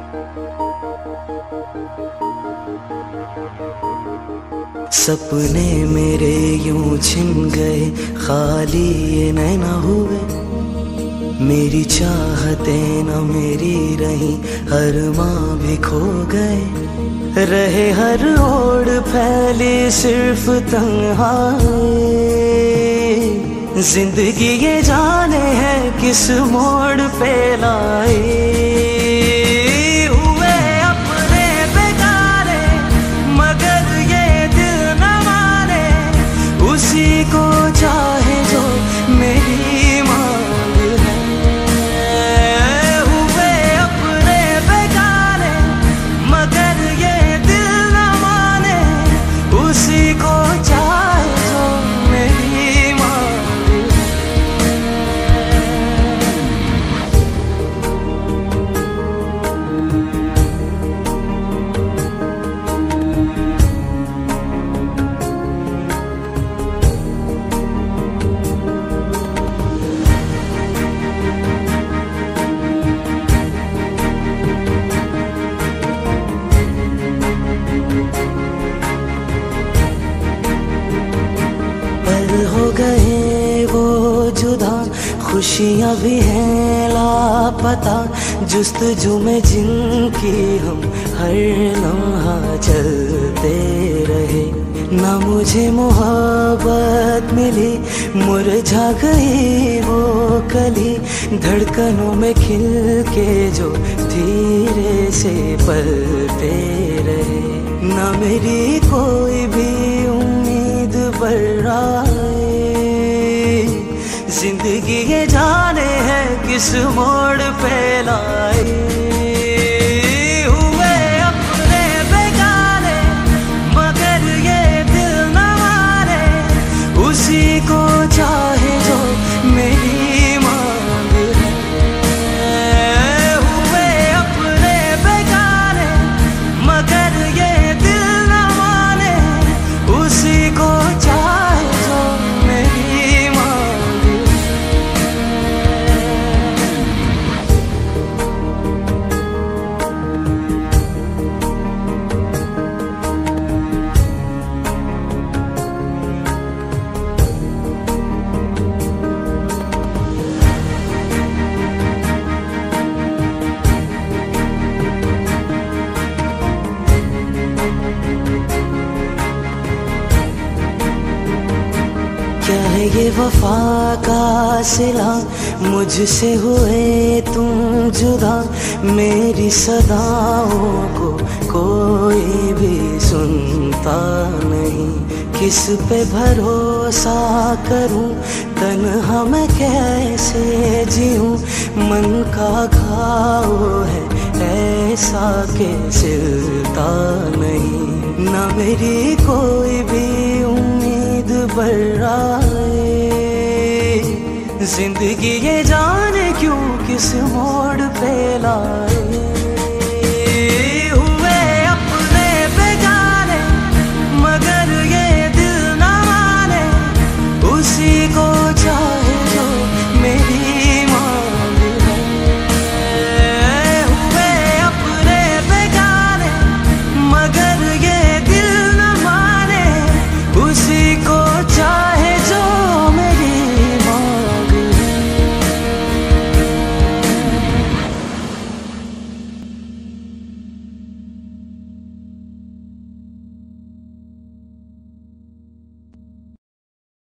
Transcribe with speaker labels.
Speaker 1: सपने मेरे यूं छिन गए, खाली ये नैना हुए। मेरी चाहतें न मेरी रही, हर माँ भी खो गए। रहे हर ओर फैली सिर्फ तन्हाई। जिंदगी ये जाने है किस मोड़ पे लाई। उसी को चाहे जो मेरी मांग है। हुए अपने बेगाने मगर ये दिल न माने। उसी को चाहे जो मेरी मांग हो गए वो जुदा, खुशियाँ भी हैं लापता। जुस्तजू में जिनकी हम हर लम्हा चलते रहे। ना मुझे मोहब्बत मिली, मुरझा गई वो कली। धड़कनों में खिल के जो धीरे से पलते रहे। ना मेरी कोई भी उम्मीद बर्राए। जिंदगी ये जाने है किस मोड़ पे लाई। हुए अपने बेगाने मगर ये दिल न माने। उसी को चाहे जो मेरी मांग है। हुए अपने बेगाने मगर ये दिल न माने। उसी को चाहे जो मेरी मांग क्या है ये वफा का सिला, मुझसे हुए तुम जुदा। मेरी सदाओं को कोई भी सुनता नहीं। किस पे भरोसा करूं, तन्हा मैं कैसे जीऊं। मन का घाव है ऐसा के सिलता नहीं। ना मेरी कोई भी उम्मीद बर्राए। जिंदगी ये जाने क्यों किस